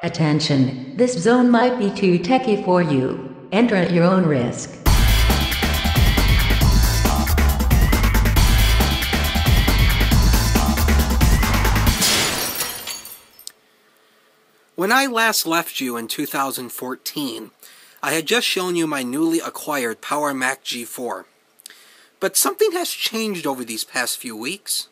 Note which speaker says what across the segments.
Speaker 1: Attention, this zone might be too techy for you. Enter at your own risk.
Speaker 2: When I last left you in 2014, I had just shown you my newly acquired Power Mac G4. But something has changed over these past few weeks.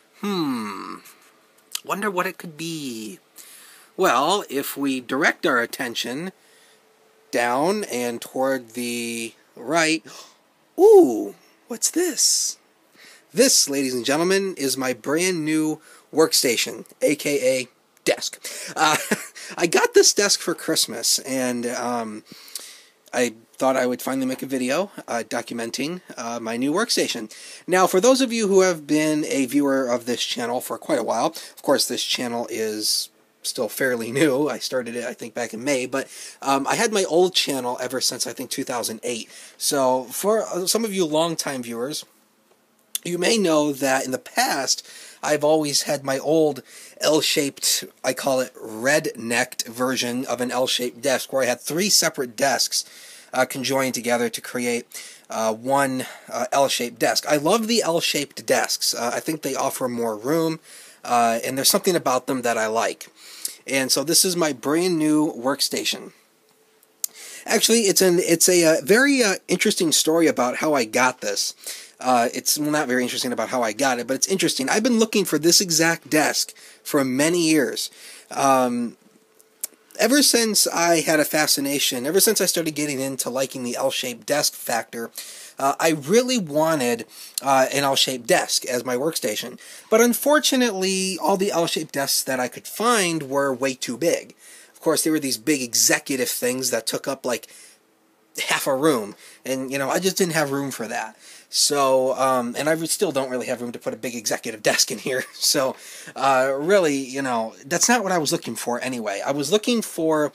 Speaker 2: Wonder what it could be. Well, if we direct our attention down and toward the right... Ooh, what's this? This, ladies and gentlemen, is my brand new workstation, aka desk. I got this desk for Christmas, and I thought I would finally make a video documenting my new workstation. Now, for those of you who have been a viewer of this channel for quite a while, of course this channel is still fairly new. I started it, I think, back in May, but I had my old channel ever since, I think, 2008. So for some of you longtime viewers, you may know that in the past, I've always had my old L-shaped, I call it red-necked version of an L-shaped desk, where I had three separate desks conjoined together to create one L-shaped desk. I love the L-shaped desks. I think they offer more room, and there's something about them that I like. And so this is my brand new workstation. Actually, it's a very interesting story about how I got this. It's not very interesting about how I got it, but it's interesting. I've been looking for this exact desk for many years. Ever since I had a fascination, ever since I started getting into liking the L-shaped desk factor, I really wanted an L-shaped desk as my workstation. But unfortunately, all the L-shaped desks that I could find were way too big. Of course, they were these big executive things that took up like half a room, and you know, I just didn't have room for that. So, and I still don't really have room to put a big executive desk in here. So, really, you know, that's not what I was looking for anyway. I was looking for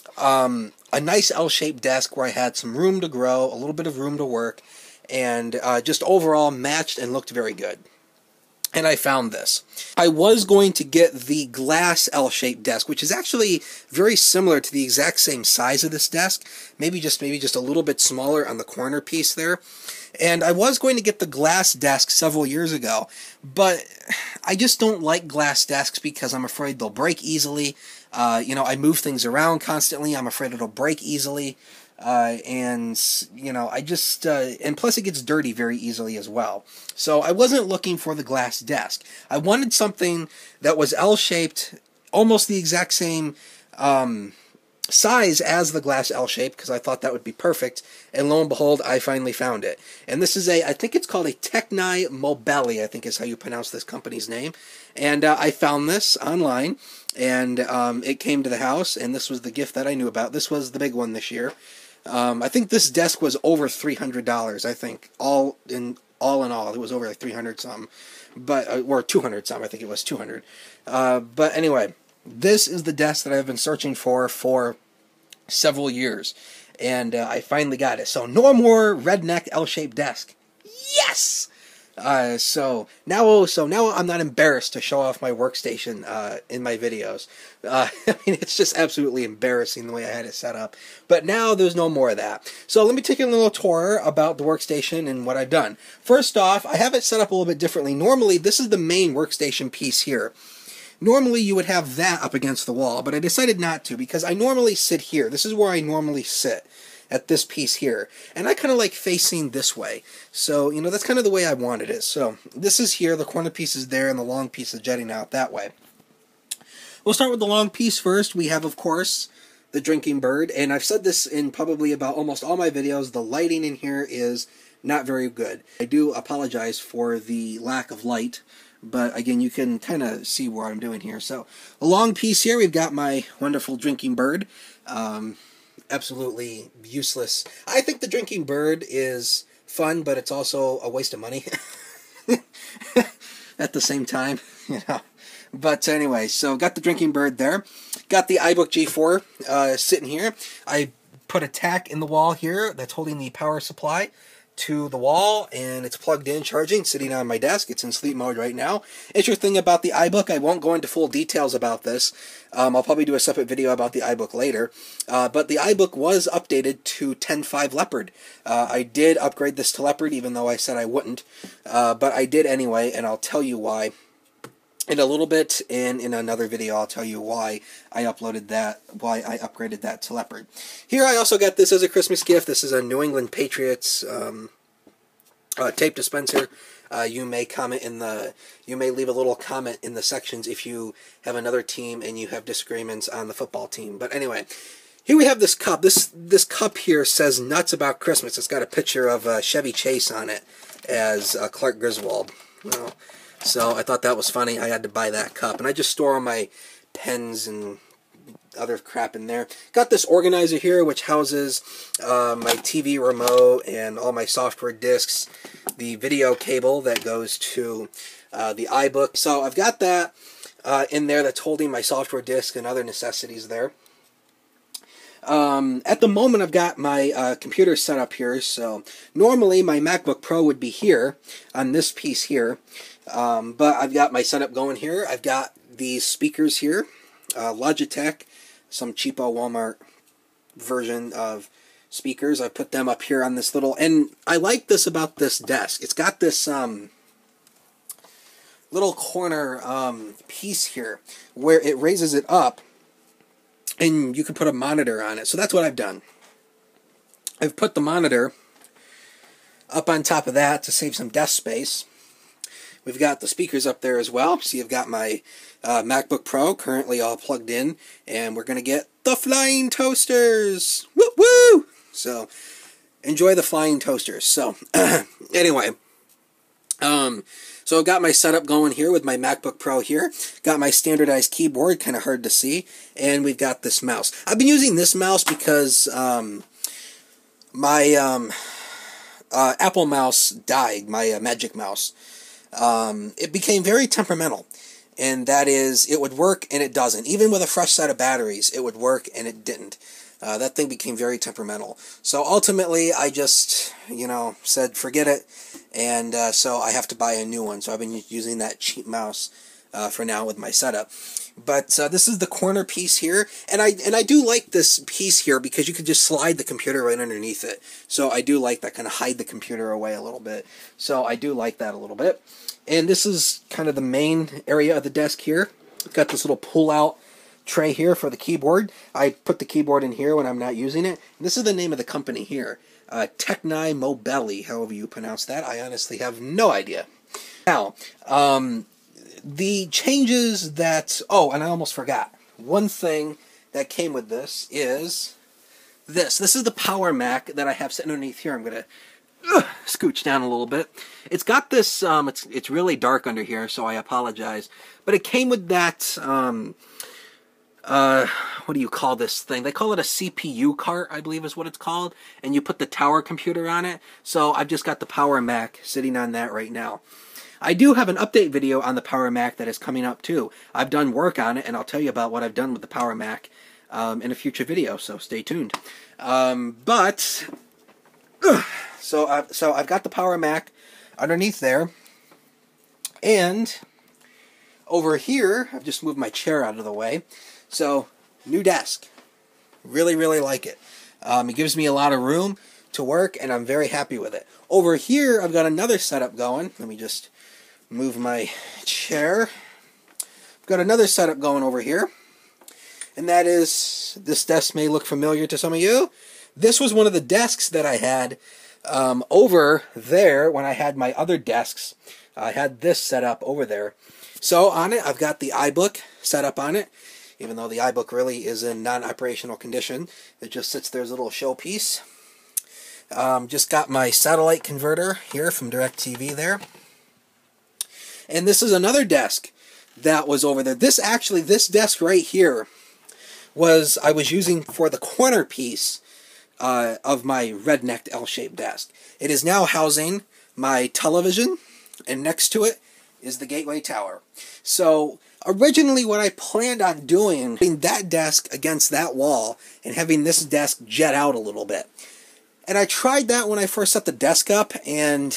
Speaker 2: a nice L-shaped desk where I had some room to grow, a little bit of room to work, and just overall matched and looked very good. And I found this. I was going to get the glass L-shaped desk, which is actually very similar to the exact same size of this desk, maybe just a little bit smaller on the corner piece there. And I was going to get the glass desk several years ago, but I just don't like glass desks because I'm afraid they'll break easily. You know, I move things around constantly. I'm afraid it'll break easily. And, you know, I just, and plus it gets dirty very easily as well. So I wasn't looking for the glass desk. I wanted something that was L-shaped, almost the exact same, size as the glass L-shape, because I thought that would be perfect, and lo and behold, I finally found it. And this is I think it's called a Techni Mobelli, I think is how you pronounce this company's name. And I found this online, and it came to the house, and this was the gift that I knew about. This was the big one this year. I think this desk was over $300, I think, all in all, it was over like 300 something, but, or 200 something, I think it was 200. But anyway, this is the desk that I've been searching for several years, and I finally got it. So no more redneck L-shaped desk. Yes! So now I'm not embarrassed to show off my workstation in my videos. I mean, it's just absolutely embarrassing the way I had it set up. But now there's no more of that. So let me take you a little tour about the workstation and what I've done. First off, I have it set up a little bit differently. Normally, this is the main workstation piece here. Normally, you would have that up against the wall, but I decided not to because I normally sit here. This is where I normally sit, at this piece here. And I kind of like facing this way. So, you know, that's kind of the way I wanted it. So, this is here, the corner piece is there, and the long piece is jutting out that way. We'll start with the long piece first. We have, of course, the drinking bird. And I've said this in probably about almost all my videos. The lighting in here is not very good. I do apologize for the lack of light. But again, you can kind of see what I'm doing here. So, a long piece here, we've got my wonderful drinking bird. Absolutely useless. I think the drinking bird is fun, but it's also a waste of money at the same time, you know. But anyway, so got the drinking bird there. Got the iBook G4 sitting here. I put a tack in the wall here that's holding the power supply to the wall, and it's plugged in, charging, sitting on my desk. It's in sleep mode right now. Interesting about the iBook, I won't go into full details about this. I'll probably do a separate video about the iBook later. But the iBook was updated to 10.5 Leopard. I did upgrade this to Leopard, even though I said I wouldn't. But I did anyway, and I'll tell you why in a little bit, and in another video I'll tell you why I upgraded that to Leopard. Here I also got this as a Christmas gift. This is a New England Patriots tape dispenser. You may leave a little comment in the sections if you have another team and you have disagreements on the football team. But anyway, here we have this cup. This cup here says "Nuts About Christmas." It's got a picture of Chevy Chase on it as Clark Griswold. Well, so I thought that was funny. I had to buy that cup, and I just store all my pens and other crap in there. Got this organizer here, which houses my TV remote and all my software disks, the video cable that goes to the iBook. So I've got that in there that's holding my software disk and other necessities there. At the moment, I've got my computer set up here. So normally my MacBook Pro would be here on this piece here. But I've got my setup going here. I've got these speakers here, Logitech, some cheapo Walmart version of speakers. I put them up here on this little, and I like this about this desk. It's got this little corner piece here where it raises it up, and you can put a monitor on it. So that's what I've done. I've put the monitor up on top of that to save some desk space. We've got the speakers up there as well. So you've got my MacBook Pro currently all plugged in, and we're going to get the flying toasters. Woo woo! So enjoy the flying toasters. So anyway, so I've got my setup going here with my MacBook Pro here. Got my standardized keyboard, kind of hard to see, and we've got this mouse. I've been using this mouse because my Apple mouse died, my Magic Mouse. It became very temperamental, and that is, it would work and it doesn't. Even with a fresh set of batteries, it would work and it didn't. That thing became very temperamental. So ultimately, I just, said forget it, and so I have to buy a new one. So I've been using that cheap mouse for now with my setup. But this is the corner piece here, and I do like this piece here because you can just slide the computer right underneath it. So I do like that, kind of hide the computer away a little bit. So I do like that a little bit. And this is kind of the main area of the desk here. Got this little pull-out tray here for the keyboard. I put the keyboard in here when I'm not using it. And this is the name of the company here, Techni Mobelli, however you pronounce that. I honestly have no idea. Now, the changes that... Oh, and I almost forgot. One thing that came with this is this. This is the Power Mac that I have sitting underneath here. I'm going to scooch down a little bit. It's got this... It's really dark under here, so I apologize. But it came with that... what do you call this thing? They call it a CPU cart, I believe is what it's called. And you put the tower computer on it. So I've just got the Power Mac sitting on that right now. I do have an update video on the Power Mac that is coming up too. I've done work on it, and I'll tell you about what I've done with the Power Mac in a future video, so stay tuned. So I've got the Power Mac underneath there, and over here, I've just moved my chair out of the way. So, new desk. Really, really like it. It gives me a lot of room to work, and I'm very happy with it. Over here, I've got another setup going. Let me just move my chair. I've got another setup going over here, and that is, this desk may look familiar to some of you. This was one of the desks that I had over there when I had my other desks. I had this set up over there. So on it, I've got the iBook set up on it, even though the iBook really is in non-operational condition. It just sits there as a little showpiece. Just got my satellite converter here from DirecTV there. And this is another desk that was over there. This desk right here I was using for the corner piece of my red-necked L-shaped desk. It is now housing my television, and next to it is the gateway tower. So originally what I planned on doing, putting that desk against that wall and having this desk jet out a little bit. And I tried that when I first set the desk up, and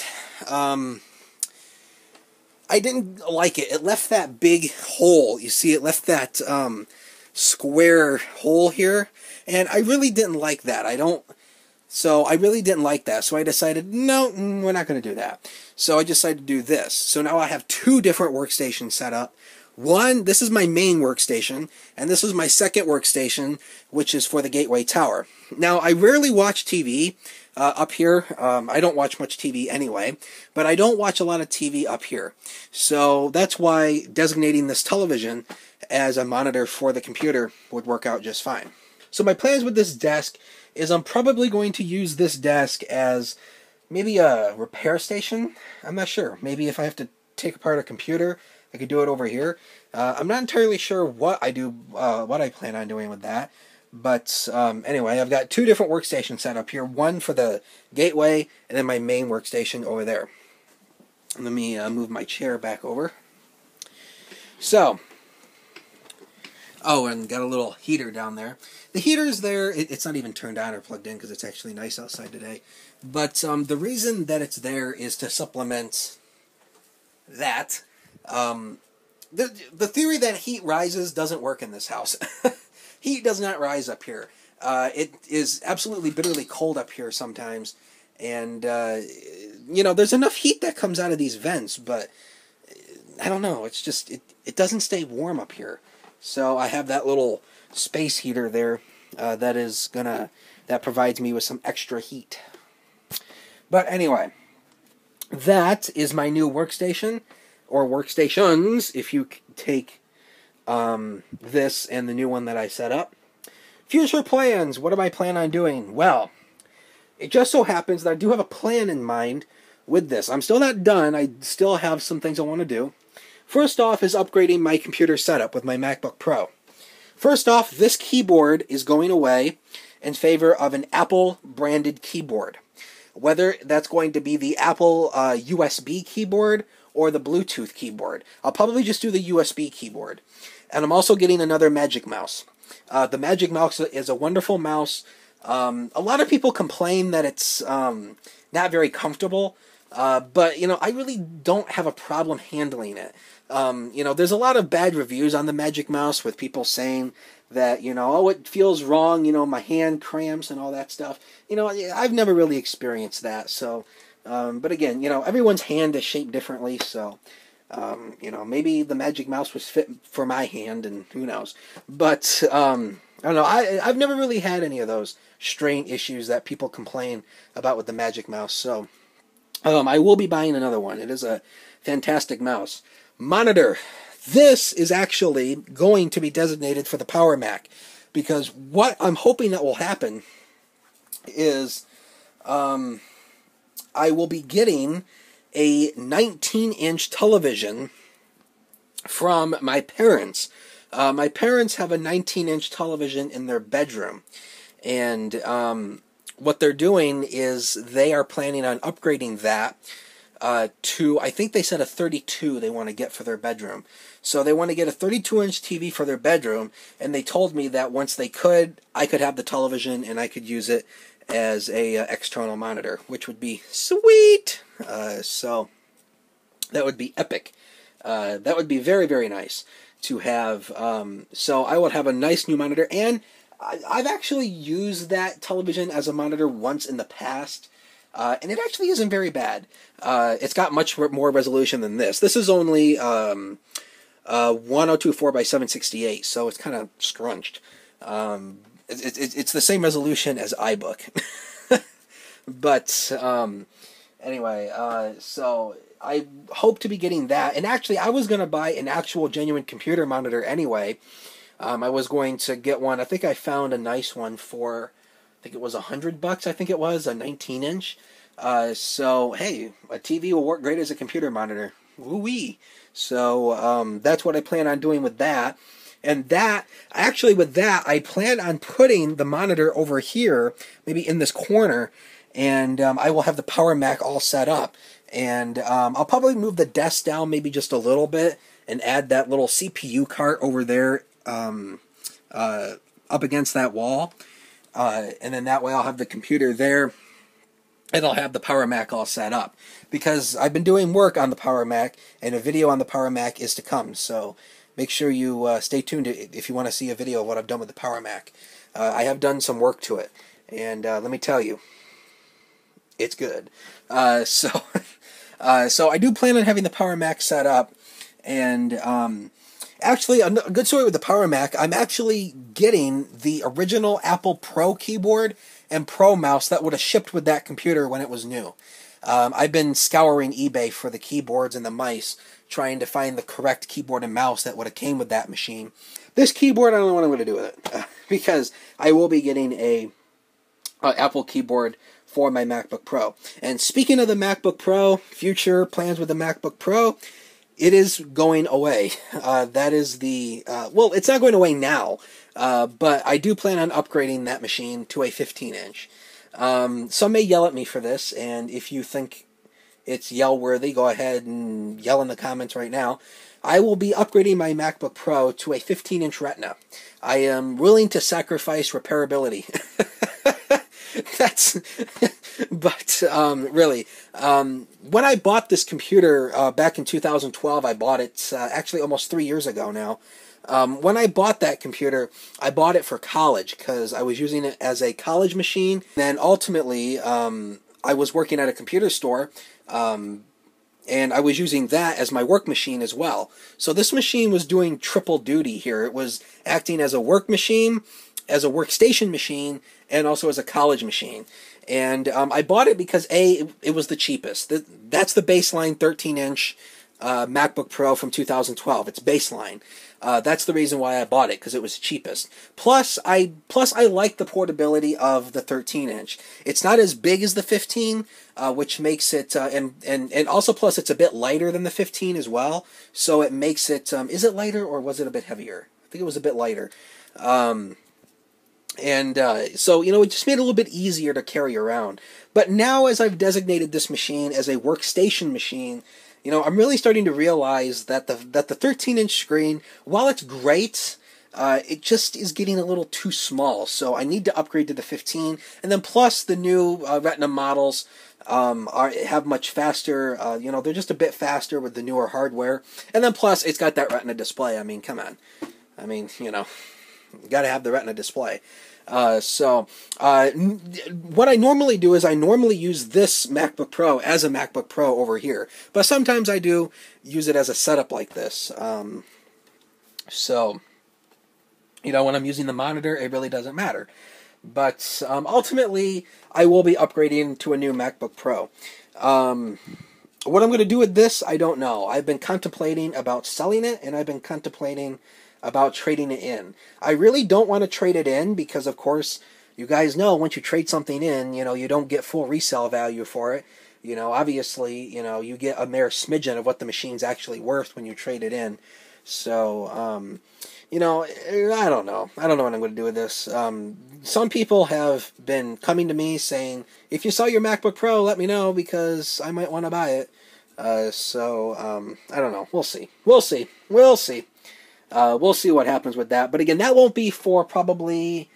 Speaker 2: I didn't like it. It left that big hole. You see, it left that square hole here, and I really didn't like that. So I really didn't like that. So I decided, no, we're not going to do that. So I decided to do this. So now I have two different workstations set up. One, this is my main workstation, and this is my second workstation, which is for the Gateway Tower. Now, I rarely watch TV up here. I don't watch much TV anyway, but I don't watch a lot of TV up here. So that's why designating this television as a monitor for the computer would work out just fine. So my plans with this desk is I'm probably going to use this desk as maybe a repair station. I'm not sure. Maybe if I have to take apart a computer, I could do it over here. I'm not entirely sure what I plan on doing with that. But anyway, I've got two different workstations set up here. One for the gateway, and then my main workstation over there. Let me move my chair back over. So, oh, and got a little heater down there. The heater's there. It's not even turned on or plugged in because it's actually nice outside today. But the reason that it's there is to supplement that. The theory that heat rises doesn't work in this house. Heat does not rise up here. It is absolutely bitterly cold up here sometimes. And, you know, there's enough heat that comes out of these vents, but I don't know. It's just, it doesn't stay warm up here. So I have that little space heater there that provides me with some extra heat. But anyway, that is my new workstation, or workstations, if you take this and the new one that I set up. Future plans. What do I plan on doing? Well, it just so happens that I do have a plan in mind with this. I'm still not done. I still have some things I want to do. First off is upgrading my computer setup with my MacBook Pro. First off, this keyboard is going away in favor of an Apple-branded keyboard. Whether that's going to be the Apple USB keyboard or the Bluetooth keyboard. I'll probably just do the USB keyboard. And I'm also getting another Magic Mouse. The Magic Mouse is a wonderful mouse. A lot of people complain that it's not very comfortable. But, you know, I really don't have a problem handling it. You know, there's a lot of bad reviews on the Magic Mouse with people saying that, you know, oh, it feels wrong, you know, my hand cramps and all that stuff. You know, I've never really experienced that, so, but again, you know, everyone's hand is shaped differently, so, you know, maybe the Magic Mouse was fit for my hand, and who knows. But, I don't know, I've never really had any of those strain issues that people complain about with the Magic Mouse, so, I will be buying another one. It is a fantastic mouse. Monitor. This is actually going to be designated for the Power Mac, because what I'm hoping that will happen is I will be getting a 19-inch television from my parents. My parents have a 19-inch television in their bedroom, and what they're doing is they are planning on upgrading that to, I think they said a 32 they want to get for their bedroom. So they want to get a 32-inch TV for their bedroom, and they told me that once they could, I could have the television and I could use it as a external monitor, which would be sweet. So that would be epic. That would be very, very nice to have. So I will have a nice new monitor, and I've actually used that television as a monitor once in the past. And it actually isn't very bad. It's got much more resolution than this. This is only 1024 by 768, so it's kind of scrunched. It's the same resolution as iBook. But anyway, so I hope to be getting that. And actually, I was going to buy an actual genuine computer monitor anyway. I was going to get one. I think I found a nice one for, I think it was $100. I think it was a 19-inch. So hey, a TV will work great as a computer monitor. Woo-wee. So that's what I plan on doing with that. And that, actually with that, I plan on putting the monitor over here, maybe in this corner, and I will have the Power Mac all set up. And I'll probably move the desk down maybe just a little bit and add that little CPU cart over there up against that wall. And then that way I'll have the computer there. and I'll have the Power Mac all set up. Because I've been doing work on the Power Mac, and a video on the Power Mac is to come. So make sure you stay tuned if you want to see a video of what I've done with the Power Mac. I have done some work to it, and let me tell you, it's good. So I do plan on having the Power Mac set up, and actually, a good story with the Power Mac, I'm actually getting the original Apple Pro keyboard and Pro mouse that would have shipped with that computer when it was new. I've been scouring eBay for the keyboards and the mice, trying to find the correct keyboard and mouse that would have came with that machine. This keyboard, I don't know what I'm going to do with it, because I will be getting a Apple keyboard for my MacBook Pro. And speaking of the MacBook Pro, future plans with the MacBook Pro, it is going away. That is the, well, it's not going away now, but I do plan on upgrading that machine to a 15-inch. Some may yell at me for this, and if you think it's yell-worthy, go ahead and yell in the comments right now. I will be upgrading my MacBook Pro to a 15-inch Retina. I am willing to sacrifice repairability. That's, but really, when I bought this computer back in 2012, I bought it actually almost 3 years ago now. When I bought that computer, I bought it for college because I was using it as a college machine. Then ultimately, I was working at a computer store, and I was using that as my work machine as well. So this machine was doing triple duty here. It was acting as a work machine, as a workstation machine, and also as a college machine. And I bought it because, A, it was the cheapest. That's the baseline 13-inch MacBook Pro from 2012. It's baseline. That's the reason why I bought it, because it was cheapest. Plus I like the portability of the 13-inch. It's not as big as the 15, which makes it, and also plus it's a bit lighter than the 15 as well. So it makes it, is it lighter or was it a bit heavier? I think it was a bit lighter. So, you know, it just made it a little bit easier to carry around. But now, as I've designated this machine as a workstation machine, you know, I'm really starting to realize that the 13-inch screen, while it's great, it just is getting a little too small. So I need to upgrade to the 15. And then plus the new Retina models have much faster, you know, they're just a bit faster with the newer hardware. And then plus it's got that Retina display. I mean, come on. I mean, you know, you got to have the Retina display. What I normally do is I normally use this MacBook Pro as a MacBook Pro over here. But sometimes I do use it as a setup like this. So, you know, when I'm using the monitor, it really doesn't matter. But ultimately, I will be upgrading to a new MacBook Pro. What I'm going to do with this, I don't know. I've been contemplating about selling it, and I've been contemplating about trading it in. I really don't want to trade it in because, of course, you guys know once you trade something in, you know, you don't get full resale value for it. You know, obviously, you know, you get a mere smidgen of what the machine's actually worth when you trade it in. So, you know, I don't know. I don't know what I'm going to do with this. Some people have been coming to me saying, if you sell your MacBook Pro, let me know because I might want to buy it. I don't know. We'll see. We'll see. We'll see. We'll see what happens with that. But again, that won't be for probably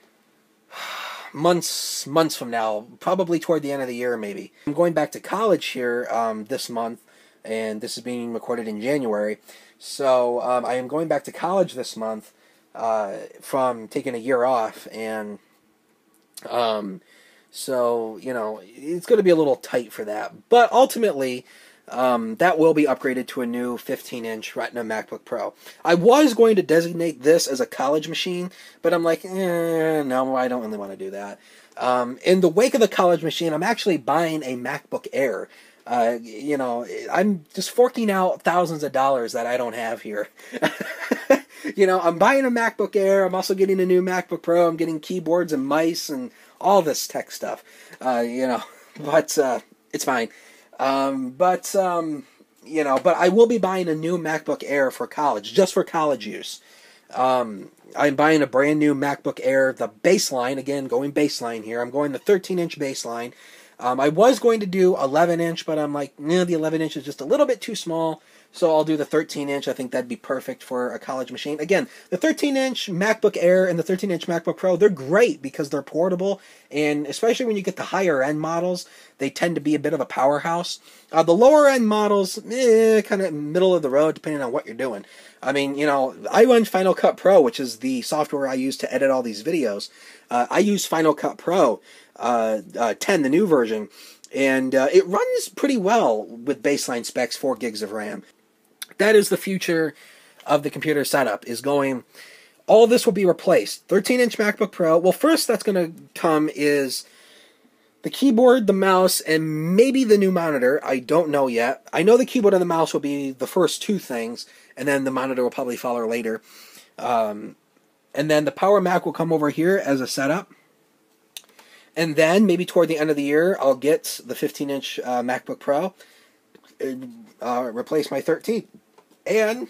Speaker 2: months from now. Probably toward the end of the year, maybe. I'm going back to college here this month, and this is being recorded in January. So I am going back to college this month from taking a year off, and so, you know, it's going to be a little tight for that. But ultimately, that will be upgraded to a new 15-inch Retina MacBook Pro. I was going to designate this as a college machine, but I'm like, no, I don't really want to do that. In the wake of the college machine, I'm actually buying a MacBook Air. You know, I'm just forking out thousands of dollars that I don't have here. You know, I'm buying a MacBook Air. I'm also getting a new MacBook Pro. I'm getting keyboards and mice and all this tech stuff. You know, but it's fine. You know, but I will be buying a new MacBook Air for college, just for college use. I'm buying a brand new MacBook Air, the baseline, again, going baseline here. I'm going the 13-inch baseline. I was going to do 11-inch, but I'm like, the 11-inch is just a little bit too small So I'll do the 13-inch. I think that'd be perfect for a college machine. Again, the 13-inch MacBook Air and the 13-inch MacBook Pro, they're great because they're portable, and especially when you get the higher-end models, they tend to be a bit of a powerhouse. The lower-end models, kind of middle of the road, depending on what you're doing. I mean, you know, I run Final Cut Pro, which is the software I use to edit all these videos. I use Final Cut Pro 10, the new version, and it runs pretty well with baseline specs, 4 gigs of RAM. That is the future of the computer setup, is going, all this will be replaced. 13-inch MacBook Pro, well, first that's going to come is the keyboard, the mouse, and maybe the new monitor. I don't know yet. I know the keyboard and the mouse will be the first 2 things, and then the monitor will probably follow later. And then the Power Mac will come over here as a setup. And then, maybe toward the end of the year, I'll get the 15-inch MacBook Pro, replace my 13. And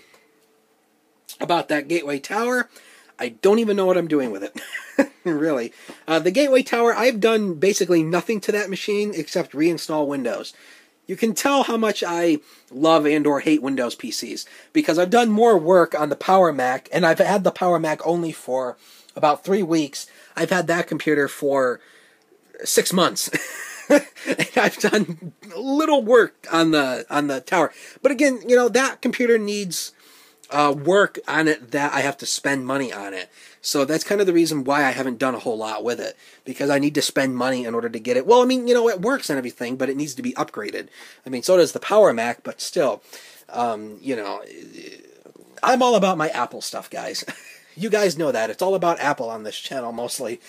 Speaker 2: about that Gateway Tower, I don't even know what I'm doing with it. Really. The Gateway Tower, I've done basically nothing to that machine except reinstall Windows. You can tell how much I love and or hate Windows PCs, because I've done more work on the Power Mac, and I've had the Power Mac only for about 3 weeks. I've had that computer for 6 months. And I've done little work on the tower. But again, you know, that computer needs work on it that I have to spend money on it. So that's kind of the reason why I haven't done a whole lot with it, because I need to spend money in order to get it. Well, I mean, you know, it works and everything, but it needs to be upgraded. I mean, so does the Power Mac, but still, you know, I'm all about my Apple stuff, guys. You guys know that. It's all about Apple on this channel, mostly.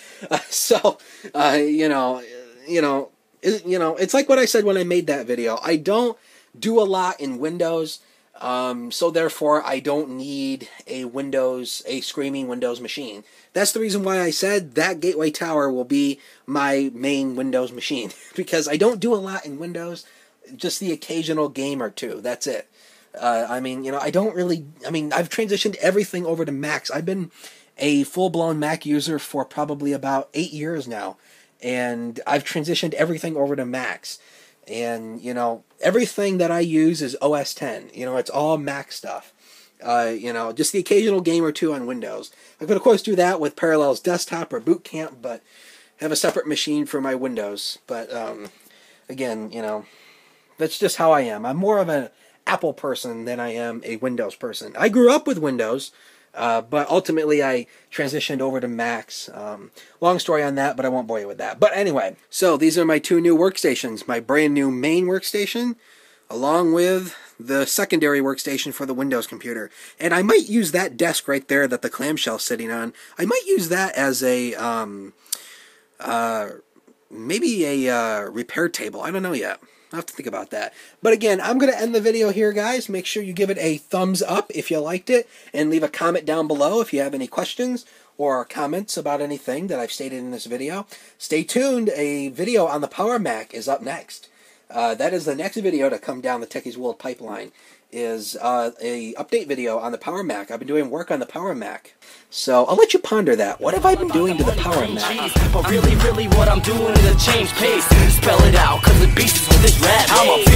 Speaker 2: You know, it's like what I said when I made that video. I don't do a lot in Windows, so therefore I don't need a screaming Windows machine. That's the reason why I said that Gateway Tower will be my main Windows machine, because I don't do a lot in Windows, just the occasional game or two. That's it. I mean, you know, I've transitioned everything over to Macs. I've been a full-blown Mac user for probably about 8 years now, and I've transitioned everything over to Macs. And, you know, everything that I use is OS X. You know, it's all Mac stuff. You know, just the occasional game or two on Windows. I could, of course, do that with Parallels Desktop or Boot Camp, but have a separate machine for my Windows. But, again, you know, that's just how I am. I'm more of an Apple person than I am a Windows person. I grew up with Windows, but ultimately I transitioned over to Macs. Long story on that, but I won't bore you with that. But anyway, so these are my 2 new workstations. My brand new main workstation, along with the secondary workstation for the Windows computer. And I might use that desk right there that the clamshell's sitting on. I might use that as a, maybe a repair table. I don't know yet. I'll have to think about that. But again, I'm going to end the video here, guys. Make sure you give it a thumbs up if you liked it, and leave a comment down below if you have any questions or comments about anything that I've stated in this video. Stay tuned. A video on the Power Mac is up next. That is the next video to come down the Techies World pipeline, is a update video on the Power Mac. I've been doing work on the Power Mac. So I'll let you ponder that. What have I been doing to the Power Mac?
Speaker 3: But really what I'm doing is a change pace. Spell it out, cause the beast is with this rap. I'm a